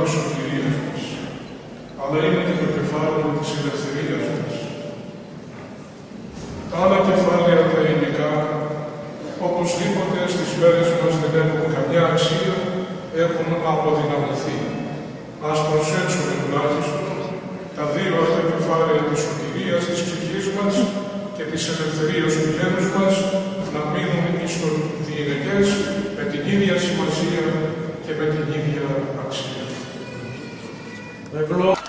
της σωτηρίας μας, αλλά είναι και το κεφάλαιο της ελευθερίας μας. Τα άλλα κεφάλαια τα υλικά, οπωσδήποτε στις μέρες μας δεν έχουν καμιά αξία, έχουν αποδυναμωθεί. Ας προσέξουμε τουλάχιστον τα δύο αυτά κεφάλαια της σωτηρίας της ψυχής μας και της ελευθερίας του γένους μας να μείνουν στο διηνεκές με την ίδια σημασία και με την ίδια αξία.